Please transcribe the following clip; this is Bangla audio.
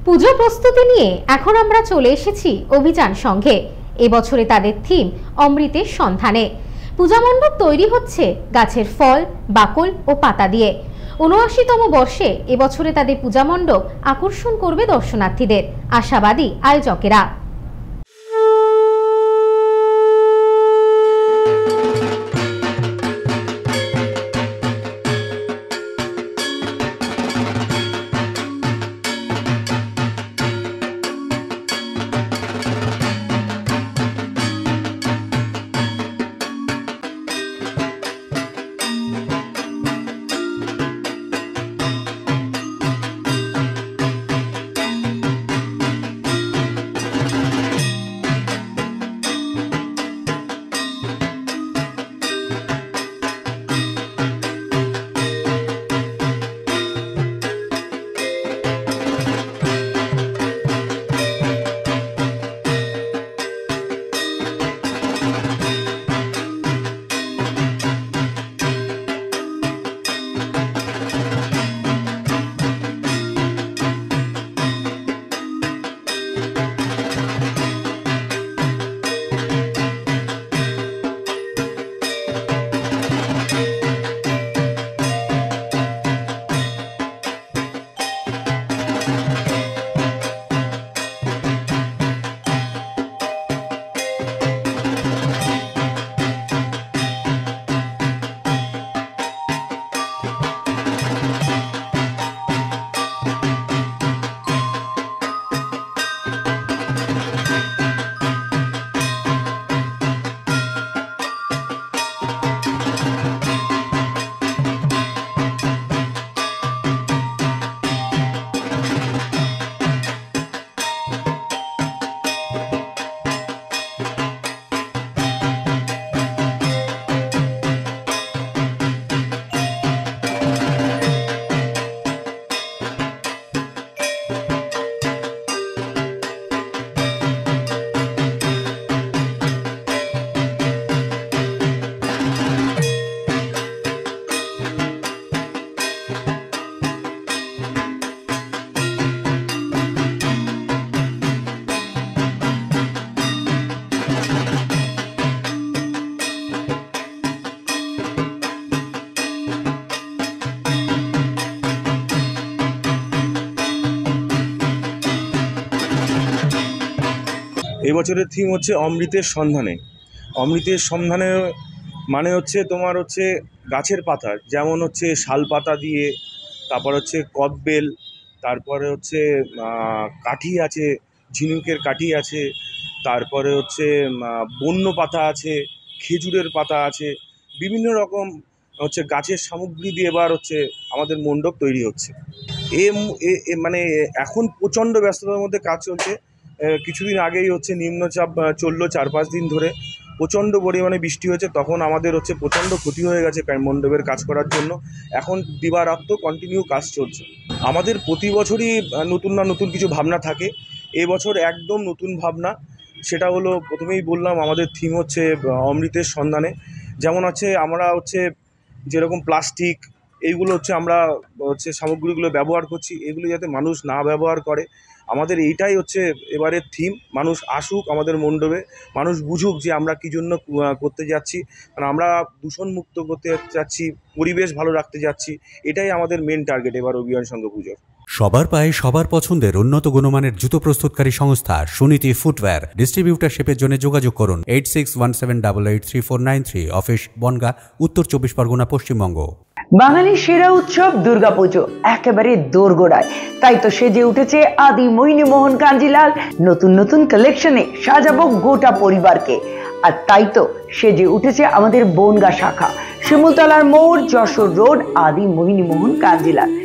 পুজো প্রস্তুতি নিয়ে এখন আমরা চলে এসেছি অভিযান সংঘে। এবছরে তাদের থিম অমৃতের সন্ধানে। পূজা মণ্ডপ তৈরি হচ্ছে গাছের ফল, বাকল ও পাতা দিয়ে। ৭৯তম বর্ষে এবছরে তাদের পূজা মণ্ডপ আকর্ষণ করবে দর্শনার্থীদের, আশাবাদী আয়োজকেরা। এই বছরের থিম হচ্ছে অমৃতের সন্ধানে। অমৃতের সন্ধানে মানে হচ্ছে তোমার হচ্ছে গাছের পাতা, যেমন হচ্ছে শাল পাতা দিয়ে, তারপর হচ্ছে কদবেল, তারপরে হচ্ছে কাঠি আছে, ঝিনুকের কাঠি আছে, তারপরে হচ্ছে বন্য পাতা আছে, খেজুরের পাতা আছে, বিভিন্ন রকম হচ্ছে গাছের সামগ্রী দিয়ে এবার হচ্ছে আমাদের মণ্ডপ তৈরি হচ্ছে। মানে এখন প্রচণ্ড ব্যস্ততার মধ্যে কাজ চলছে। কিছুদিন আগেই হচ্ছে নিম্নচাপ চললো ৪-৫ দিন ধরে, প্রচণ্ড পরিমাণে বৃষ্টি হয়েছে, তখন আমাদের হচ্ছে প্রচণ্ড ক্ষতি হয়ে গেছে মণ্ডপের কাজ করার জন্য। এখন দিবারাত্র কন্টিনিউ কাজ চলছে। আমাদের প্রতি বছরই নতুন না নতুন কিছু ভাবনা থাকে। এবছর একদম নতুন ভাবনা, সেটা হলো প্রথমেই বললাম আমাদের থিম হচ্ছে অমৃতের সন্ধানে। যেমন হচ্ছে আমরা হচ্ছে যেরকম প্লাস্টিক এইগুলো হচ্ছে আমরা হচ্ছে সামগ্রীগুলো ব্যবহার করছি, এগুলো যাতে মানুষ না ব্যবহার করে, আমাদের এইটাই হচ্ছে এবারের থিম। মানুষ আসুক আমাদের মণ্ডপে, মানুষ বুঝুক যে আমরা কী জন্য করতে যাচ্ছি, মানে আমরা দূষণমুক্ত করতে যাচ্ছি, পরিবেশ ভালো রাখতে যাচ্ছি। এটাই আমাদের মেন টার্গেট এবার অভিযান সংঘ পুজোর। সবার পায়ে সবার পছন্দের উন্নত গুণমানের জুতো প্রস্তুতকারী সংস্থা সুনীতি ফুটওয়্যার ডিস্ট্রিবিউটারশিপের জন্য যোগাযোগ করুন 8617883493, অফিস বনগাঁ, উত্তর 24 পরগনা, পশ্চিমবঙ্গ। বাঙালির সেরা উৎসব দুর্গাপুজো একেবারে দোরগোড়ায়, তাই তো সেজে উঠেছে আদি মোহিনী মোহন কাঞ্জিলাল। নতুন নতুন কালেকশনে সাজাবো গোটা পরিবারকে। আর তাই তো সেজে উঠেছে আমাদের বনগাঁ শাখা, শিমুলতলার মোড়, যশোর রোড, আদি মোহিনী মোহন কাঞ্জিলাল।